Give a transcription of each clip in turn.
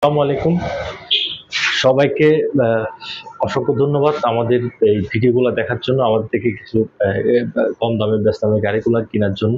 আসসালামু আলাইকুম সবাইকে। অসংখ্য ধন্যবাদ আমাদের এই ভিডিওগুলো দেখার জন্য, আমাদের থেকে কিছু কম দামে বেস্ট দামে গাড়িগুলো কেনার জন্য।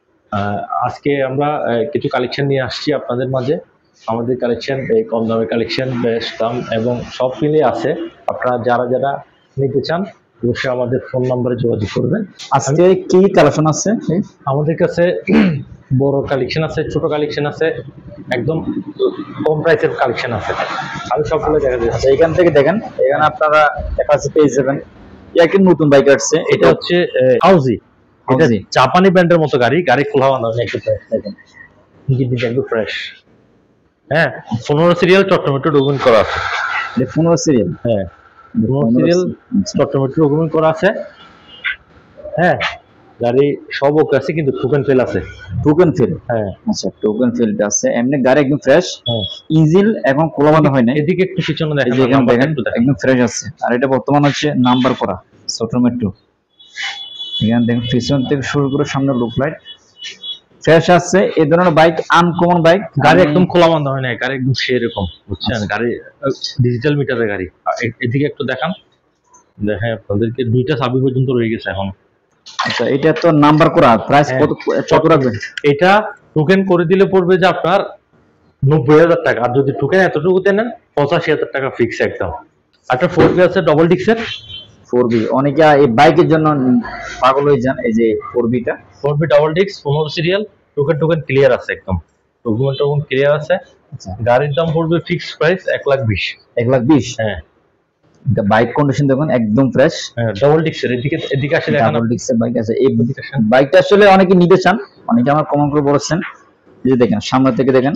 আজকে আমরা কিছু কালেকশন নিয়ে আসছি আপনাদের মাঝে। আমাদের কালেকশন এই কম দামের কালেকশন, বেস্ট দাম এবং সব মিলিয়ে আছে। আপনারা যারা যারা নিতে চান অবশ্যই আমাদের ফোন নম্বরে যোগাযোগ করবেন। আজকে কি কালেকশন আছে আমাদের কাছে? বড় কালেকশন আছে, ছোট কালেকশন আছে, একদম কম প্রাইসের কালেকশন আছে। আমি সবগুলো দেখা যাচ্ছে। আচ্ছা, এখান থেকে দেখেন, এখানে আপনারা অ্যাপাচি পেয়ে যাবেন। একটি নতুন বাইক আসছে, এটা হচ্ছে আউজি। এটা জাপানি ব্র্যান্ডের মতো গাড়ি খোলা বানানো একটু ফ্রেশ দেখেন, ইঞ্জিনটা একটু ফ্রেশ। হ্যাঁ, 15 সিরিয়াল চট্টমেট্রো ডকুমেন্ট করা আছে। 15 সিরিয়াল? হ্যাঁ, 15 সিরিয়াল চট্টমেট্রো ডকুমেন্ট করা আছে। হ্যাঁ, গাড়ি সব ওকে আছে, কিন্তু টোকেন ফেল আছে। Token fail? হ্যাঁ। আচ্ছা, টোকেন ফেল আছে। এমনি গাড়ি একদম ফ্রেশ, ইঞ্জিন এবং খোলা বাঁধা হয় না। এদিকে একটু পিছনে দেখেন, একদম ফ্রেশ আছে। আর এটা বর্তমান হচ্ছে নাম্বার করা চট্টমেট্রো। এখানে দেখেন পিছন থেকে শুরু করে সামনে লুক লাইট ফ্রেশ আছে। এই ধরনের বাইক আনকমন বাইক, গাড়ি একদম খোলা বাঁধা হয় না, গাড়ি একদম সেরকম, বুঝছেন? গাড়ি ডিজিটাল মিটারের গাড়ি। এদিকে একটু দেখান, দেখেন আপনাদেরকে দুইটা চাবি পর্যন্ত রয়ে গেছে এখন। আচ্ছা, এটা তো নাম্বার করা। প্রাইস কত রাখবেন? এটা টোকেন করে দিলে পড়বে যে আপনার 90,000 টাকা, আর যদি টোকেন এতটুকুতে নেন 85,000 টাকা ফিক্স একদম। একটা 4B আছে ডবল ডিক্সের। 4B অনেকে এই বাইকের জন্য পাগল হয়ে যান। এই যে 4B ডাবল ডিক্স 15 সিরিয়াল, টোকেন ক্লিয়ার আছে একদম, ডকুমেন্ট ক্লিয়ার আছে। গাড়ির দাম পড়বে ফিক্স প্রাইস 1,20,000। 1,20,000? হ্যাঁ। বাইক কন্ডিশন দেখুন একদম ফ্রেশ। হ্যাঁ, ডাবল ডিক্সের। এদিকে আসলে ডাবল ডিক্সের বাইক আছে। এই বাইকটা আসলে অনেকে নিতে চান, অনেকে আমার কমেন্ট করে বলেছেন। এই যে দেখেন, সামনে থেকে দেখেন,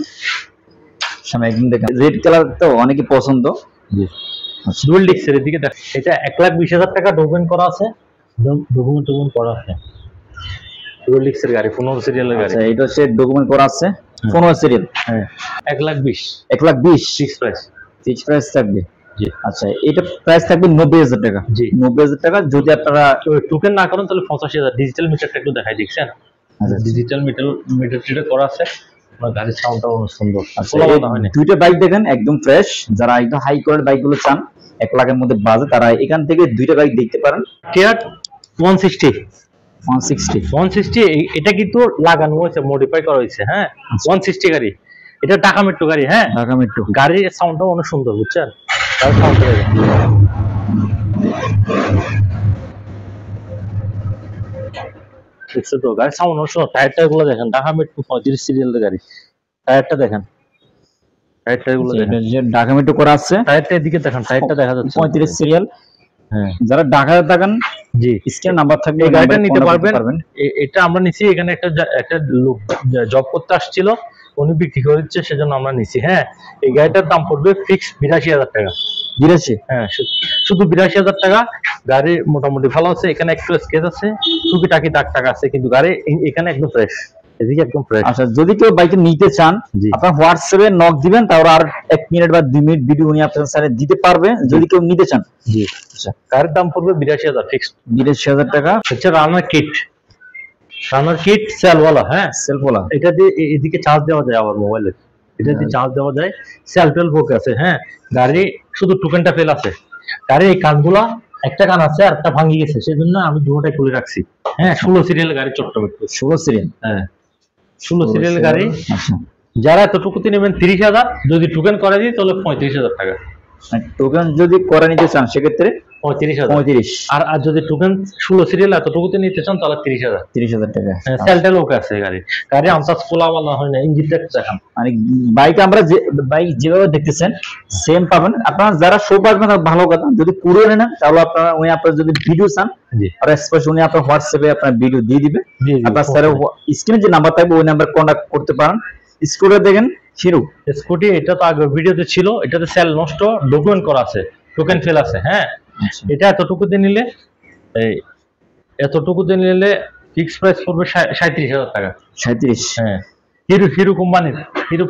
সামনে একদম দেখেন রেড কালার তো অনেকে পছন্দ। জি, ডুয়াল ডিক্সের। এদিকে দেখেন, এটা 1,20,000 টাকা ডকুমেন্ট করা আছে, ডকুমেন্ট করা আছে। ডুয়াল ডিক্সের গাড়ি, 15 সিরিয়ালের গাড়ি। আচ্ছা, এটা হচ্ছে ডকুমেন্ট করা আছে 15 সিরিয়াল। হ্যাঁ, 1,20,000। 1,20,000 ফিক্স প্রাইস? ফিক্স প্রাইস থাকবে। জি। আচ্ছা, এটা প্রাইস থাকবে 90,000 টাকা। জি, 90,000 টাকা। যদি আপনারা টোকেন না করেন তাহলে 85,000। ডিজিটাল মিটারটা একটু দেখাই, দেখছেন? ডিজিটাল মিটার করা আছে। আপনার গাড়ির সাউন্ডটাও অনেক সুন্দর। দুইটা বাইক দেখেন একদম ফ্রেশ। যারা একদম হাই কোয়ালিটি বাইকগুলো চান, 1 লাখের মধ্যে বাজে, তারা এখান থেকে দুইটা বাইক দেখতে পারেন। টিয়ার 160 এটা কিন্তু লাগানো হয়েছে, মডিফাই করা হয়েছে। হ্যাঁ, 160 গাড়ি। এটা ঢাকা মেট্রো গাড়ি। হ্যাঁ, ঢাকা মেট্রো গাড়ির সাউন্ডটাও অনেক সুন্দর, বুঝছেন? দেখছো তো, গাড়ির সাউন্ড অনেক সুন্দর। টায়ারটা গুলো দেখেন, ঢাকা মেট্রো 35 সিরিয়ালের গাড়ি। টায়ারটা দেখেন, ঢাকা মেট্রো করা আছে। টায়ারটা এদিকে দেখেন, টায়ারটা দেখা যাচ্ছে 35 সিরিয়াল। হ্যাঁ, যারা ঢাকায় থাকেন, জি, স্ক্রিনে নাম্বার থাকবে, এই গাড়িটা নিতে পারবেন। এটা আমরা নিছি। এখানে একটা লোক জব করতে আসছিল, উনি বিক্রি করে দিচ্ছে, সেজন্য আমরা নিছি। হ্যাঁ, এই গাড়িটার দাম পড়বে ফিক্স 82,000 টাকা। 82? হ্যাঁ, শুধু 82,000 টাকা। গাড়ি মোটামুটি ভালো আছে, এখানে একটু স্কেচ আছে, টুকিটাকি দাগ টাকা আছে, কিন্তু গাড়ি এখানে একদম ফ্রেশ, এদিকে একদম ফ্রেশ। আচ্ছা, যদি কেউ বাইকটা নিতে চান, আপনার হোয়াটসঅ্যাপে নক দিবেন, তারপর আর 1 মিনিট বা 2 মিনিট ভিডিও উনি আপনার সাথে দিতে পারবে, যদি কেউ নিতে চান। জি। আচ্ছা, গাড়ির দাম পড়বে 82,000 ফিক্স। 82,000 টাকা। আচ্ছা, রানার কিট সেলওয়ালা। হ্যাঁ, সেলওয়ালা। এটা দিয়ে এদিকে চার্জ দেওয়া যায় আবার মোবাইলে, এটা দিয়ে চার্জ দেওয়া যায়। সেলফেল বুক আছে। হ্যাঁ, গাড়ি শুধু টোকেনটা ফেল আছে। গাড়ির এই কানগুলা, একটা কান আছে আর একটা ভাঙি গেছে, সেজন্য আমি দুটোটাই খুলে রাখছি। হ্যাঁ, 16 সিরিয়াল গাড়ি, চট্টমেট্রো 16 সিরিয়াল। হ্যাঁ, 16 সিরিয়াল গাড়ি। যারা এতটুকুতে নেবেন 30,000, যদি টোকেন করে দিই তাহলে 35,000 টাকা। টোকেন যদি করে নিতে চান সেক্ষেত্রে 35,000। আর যদি টোকেন 16 সিরিয়াল এতটুকুতে নিতে চান তাহলে 30,000 টাকা। সেলটেল ওকে আছে গাড়ি আনসাস পোলা বলা হয় না, ইঞ্জিনটা দেখান। মানে বাইক আমরা বাইক যেভাবে দেখতেছেন সেম পাবেন। আপনারা যারা শো পাবেন ভালো কথা, যদি পুরো নেন তাহলে আপনারা যদি ভিডিও চান, আর স্পেশালি উনি আপনার হোয়াটসঅ্যাপে আপনার ভিডিও দিয়ে দিবে। আপনার স্যার স্ক্রিনে যে নাম্বার থাকবে ওই নাম্বার কন্টাক্ট করতে পারেন। স্কুটি দেখেন, স্কুটি, এটা তো আগে ভিডিওতে ছিল। এটাতে সেল নষ্ট, ডকুমেন্ট করা আছে, টোকেন ফেল আছে। হ্যাঁ, এটা এতটুকুতে নিলে ফিক্স প্রাইস পড়বে 37,000 টাকা। 37? হ্যাঁ, হিরো কোম্পানির, হিরো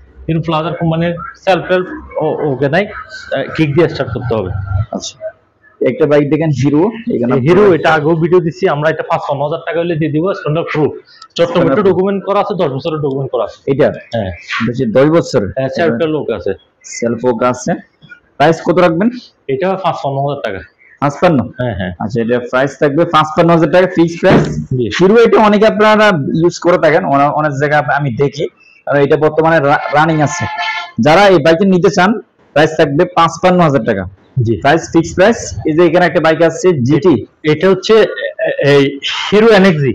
প্লাজার কোম্পানির সেলফ ওকে নাই, কিক দিয়ে স্টার্ট করতে হবে। আচ্ছা, একটা বাইক দেখেন হিরো, এখানে হিরো, এটা আগেও ভিডিও দিচ্ছি আমরা, এটা ৫-৫০০০ টাকা হলে দিয়ে দিব, স্ট্যান্ডার্ড প্রুফ, চট্টগ্রামে ডকুমেন্ট করা আছে, 10 বছরের ডকুমেন্ট করা আছে। এটা হ্যাঁ বেশি 10 বছর সেলফ লোক আছে, সেলফ আছে। প্রাইস কত রাখবেন? এটা ৫-৫০০০ টাকা। 55? হ্যাঁ। আচ্ছা, এটা প্রাইস থাকবে 55,000 টাকা ফিক্স প্রাইস। হিরো এটা অনেকে আপনারা ইউজ করে থাকেন, অনেক জায়গায় আমি দেখি, আর এটা বর্তমানে রানিং আছে। যারা এই বাইকটা নিতে চান প্রাইস থাকবে 55,000 টাকা। জি, প্রাইস ফিক্স প্রাইস। এই যে এখানে একটা বাইক আছে জিটি, এটা হচ্ছে এই হিরো এনএক্সি,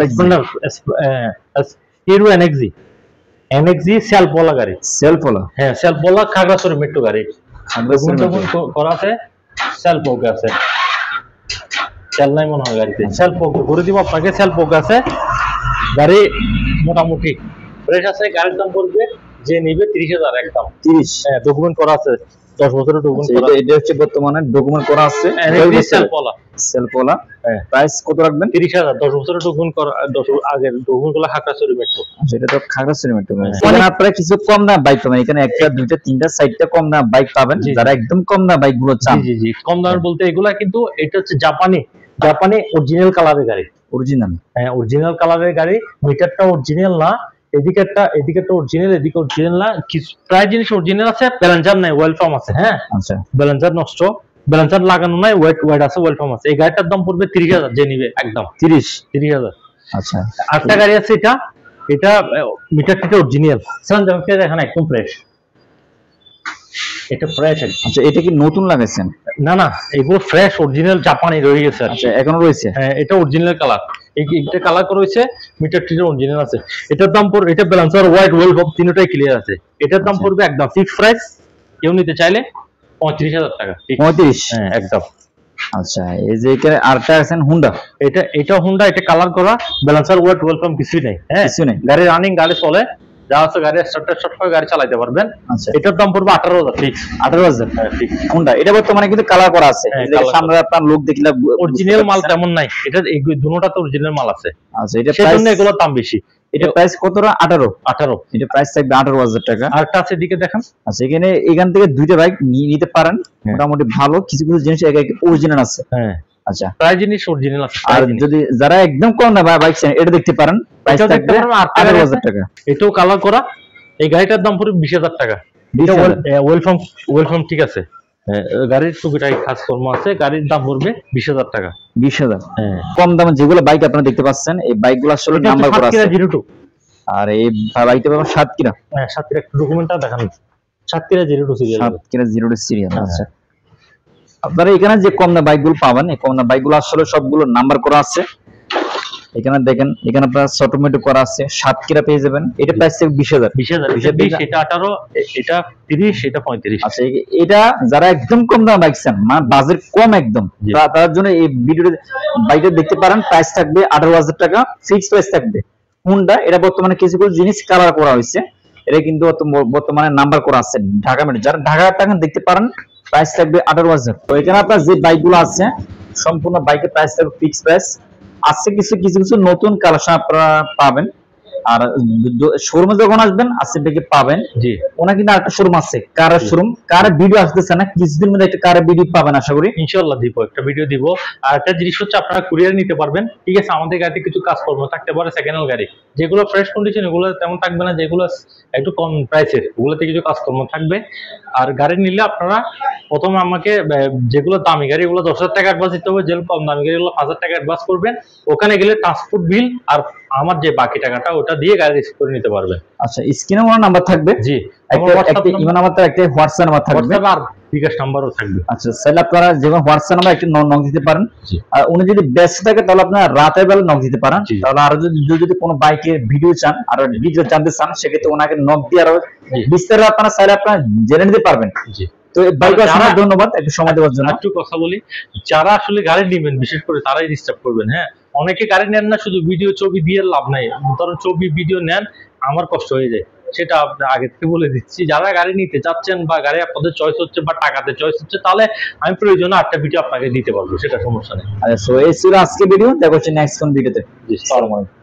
হিরো এনএক্সি সেলফওয়ালা গাড়ি। সেলফওয়ালা? হ্যাঁ সেলফওয়ালা, খাগড়াছড়ি মেট্রো গাড়ি, করা আছে, সেলফ ওকে আছে, সেল নাই মনে হয় গাড়িতে, সেলফ ওকে করে দিব আপনাকে, সেলফ ওকে আছে গাড়ি, মোটামুটি ফ্রেশ আছে। গাড়ির দাম পড়বে যে নিবে 30,000 একদম। 30? হ্যাঁ ডকুমেন্ট করা আছে, 10 বছরের ডকুমেন্ট করা। এটা হচ্ছে বর্তমানে ডকুমেন্ট করা আছে, সেলফওয়ালা। সেলফওয়ালা। প্রাইস কত রাখবেন? 30,000, 10 বছরের ডকুমেন্ট করা, 10 আগের ডকুমেন্ট করা, খাগড়াছড়ি মেট্রো। আচ্ছা, এটা তো খাগড়াছড়ি মেট্রো। মানে আপনারা কিছু কম দাম বাইক পাবেন এখানে, একটা দুইটা তিনটা চারটা কম দাম বাইক পাবেন, যারা একদম কম দাম বাইক গুলো চান। জি কম দাম বলতে এগুলা কিন্তু এটা হচ্ছে জাপানি অরিজিনাল কালারের গাড়ি। অরিজিনাল? হ্যাঁ অরিজিনাল কালারের গাড়ি, মিটারটা অরিজিনাল না, এদিকেরটা অরিজিনাল, এদিকে অরিজিনাল না, কিছু প্রায় জিনিস অরিজিনাল আছে, ব্যালেন্সার নাই, ওয়েলফার্ম আছে। হ্যাঁ আচ্ছা, ব্যালেন্সার নষ্ট, ব্যালেন্সার লাগানো নাই, ওয়েট আছে, ওয়েলফার্ম আছে। এই গাড়িটার দাম পড়বে 30,000 যে নিবে একদম। 30,000। আচ্ছা, আরেকটা গাড়ি আছে, এটা মিটারটা অরিজিনাল, দেখেন একদম ফ্রেশ, এটা ফ্রেশ। আচ্ছা, এটা কি নতুন লাগাইছেন? না এগুলো ফ্রেশ অরিজিনাল জাপানি রয়ে গেছে। আচ্ছা, এখনো রয়েছে? হ্যাঁ, এটা অরিজিনাল কালার, এটা কালার করা হয়েছে, মিটারটি অরিজিনাল আছে। এটার দাম পড়বে, এটা ব্যালেন্সার, হোয়াইট, ওয়েলফার্ম তিনটাই ক্লিয়ার আছে। এটার দাম পড়বে একদম ফিক্স প্রাইস, কেউ নিতে চাইলে 35,000 টাকা। 35? হ্যাঁ একদম। আচ্ছা, এই যে এখানে আরেকটা আছেন হুন্ডা, এটা হুন্ডা, এটা কালার করা, ব্যালেন্সার, হোয়াইট, ওয়েলফার্ম কিছুই নাই। হ্যাঁ কিছু নেই, গাড়ি রানিং, গাড়ি চলে, যা আছে গাড়ি স্টার্ট করে গাড়ি চালাতে পারবেন। আচ্ছা, এটার দাম পড়বে 18,000 ফিক্স। 18,000? হ্যাঁ ফিক্স। হুন্ডা এটা বর্তমানে কিন্তু কালার করা আছে, সামনে আপনার লোক দেখলে অরিজিনাল মাল তেমন নাই, এটা এই দুটোটাতে অরিজিনাল মাল আছে। আচ্ছা, এটা সেজন্য এগুলোর দাম বেশি। এটা প্রাইস কত? 18? এটা প্রাইস থাকবে 18,000 টাকা। আরেকটা আছে এদিকে দেখেন। আচ্ছা, এখান থেকে দুইটা বাইক নিতে পারেন, মোটামুটি ভালো, কিছু কিছু জিনিস অরিজিনাল আছে। হ্যাঁ আচ্ছা, প্রায় জিনিস অরিজিনাল আছে। আর যদি যারা একদম কম না বাইক চান, এটা দেখতে পারেন, প্রাইস থাকবে 18,000 টাকা। এটাও কালার করা, এই গাড়িটার দাম পড়বে 20,000 টাকা। ওয়েলফার্ম ঠিক আছে, গাড়ির টুকিটাই কাজকর্ম আছে, গাড়ির দাম পড়বে 20,000 টাকা। 20,000? হ্যাঁ, কম দামে যেগুলো বাইক আপনারা দেখতে পাচ্ছেন, এই বাইকগুলো আসলে নাম্বার করা আছে। 02। আর এই বাইকটা পাবেন সাতক্ষীরা। হ্যাঁ সাতক্ষীরা, একটু ডকুমেন্টটা দেখান, সাতক্ষীরা 02 সিরিয়াল। সাতক্ষীরা 02 সিরিয়াল। আচ্ছা, আপনারা এখানে যে কম দামে বাইকগুলো পাবেন, এই কম দামে বাইকগুলো আসলে সবগুলো নাম্বার করা আছে। এখানে দেখেন, এখানে আপনার অটোমেটিক করা আছে, সাতক্ষীরা পেয়ে যাবেন। এটা প্রাইস থেকে 20,000। 20,000, এটা 18, এটা 30, এটা 35। আচ্ছা, এটা যারা একদম কম দামে বাইক চান, মানে বাজেট কম একদম, তার জন্য এই ভিডিওতে বাইকটা দেখতে পারেন। প্রাইস থাকবে 18,000 টাকা ফিক্স প্রাইস থাকবে। হুন্ডা এটা বর্তমানে কিছু কিছু জিনিস কালার করা হয়েছে, এটা কিন্তু বর্তমানে নাম্বার করা আছে ঢাকা মেট্রো। যারা ঢাকা টাকা দেখতে পারেন, প্রাইস থাকবে 18,000। তো এখানে আপনার যে বাইকগুলো আছে সম্পূর্ণ বাইকের প্রাইস থাকবে ফিক্স প্রাইস। আছে কিছু কিছু নতুন কালেকশন আপনারা পাবেন, আর শোরুমে যখন আসবেন আসিফ ভাইকে পাবেন। জি, ওনা কিন্তু আরেকটা শোরুম আছে, কারের শোরুম। কারের ভিডিও আসতেছে না, কিছুদিন মধ্যে একটা কারের ভিডিও পাবেন আশা করি, ইনশাআল্লাহ দিব, একটা ভিডিও দিব। আর একটা জিনিস হচ্ছে, আপনারা কুরিয়ার নিতে পারবেন, ঠিক আছে। আমাদের গাড়িতে কিছু কাজকর্ম থাকতে পারে, সেকেন্ড হ্যান্ড গাড়ি, যেগুলো ফ্রেশ কন্ডিশন ওগুলো তেমন থাকবে না, যেগুলো একটু কম প্রাইসের ওগুলোতে কিছু কাজকর্ম থাকবে। আর গাড়ি নিলে আপনারা প্রথমে আমাকে, যেগুলো দামি গাড়ি ওগুলো 10,000 টাকা অ্যাডভান্স দিতে হবে, যেগুলো কম দামি গাড়ি ওগুলো 5,000 টাকা অ্যাডভান্স করবেন। ওখানে গেলে ট্রান্সপোর্ট বিল আর আমার যে বাকি টাকাটা ওটা দিয়ে গাড়ি রিসিভ করে নিতে পারবেন। আচ্ছা, স্ক্রিনে ওনার নাম্বার থাকবে। জি, একটা ইমেল নাম্বার, একটা হোয়াটসঅ্যাপ নাম্বার থাকবে, আর বিকাশ নাম্বারও থাকবে। আচ্ছা, তাহলে আপনারা যেমন হোয়াটসঅ্যাপ নাম্বার একটা নক দিতে পারেন। আর উনি যদি ব্যস্ত থাকে তাহলে আপনারা রাতের বেলা নক দিতে পারেন। তাহলে আরো যদি কোনো বাইকের ভিডিও চান, আর ভিডিও জানতে চান, সেক্ষেত্রে ওনাকে নক দিয়ে আরো বিস্তারিত আপনারা চাইলে আপনারা জেনে নিতে পারবেন। জি, তো বাইকে অসংখ্য ধন্যবাদ একটু সময় দেওয়ার জন্য। একটু কথা বলি, যারা আসলে গাড়ি নেবেন বিশেষ করে তারাই ডিস্টার্ব করবেন। হ্যাঁ, অনেকে গাড়ি নেন না, শুধু ভিডিও ছবি দিয়ে লাভ নাই। ধরুন ছবি ভিডিও নেন, আমার কষ্ট হয়ে যায়, সেটা আগে থেকে বলে দিচ্ছি। যারা গাড়ি নিতে চাচ্ছেন বা গাড়ি আপনাদের চয়েস হচ্ছে বা টাকাতে চয়েস হচ্ছে, তাহলে আমি প্রয়োজনে একটা ভিডিও আপনাকে দিতে পারবো, সেটা সমস্যা নেই। আচ্ছা, সো এই ছিল আজকে ভিডিও, দেখা হচ্ছে নেক্সট কোন ভিডিওতে। জি, আসসালামু আলাইকুম।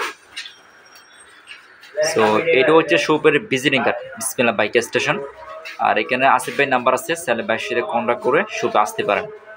সো এটা হচ্ছে শোপের visiting card, Bismillah bike station. আর এখানে আসিফ ভাই নাম্বার আছে, চাইলে ভাইয়ের সাথে কন্ট্যাক্ট করে শপে আসতে পারেন।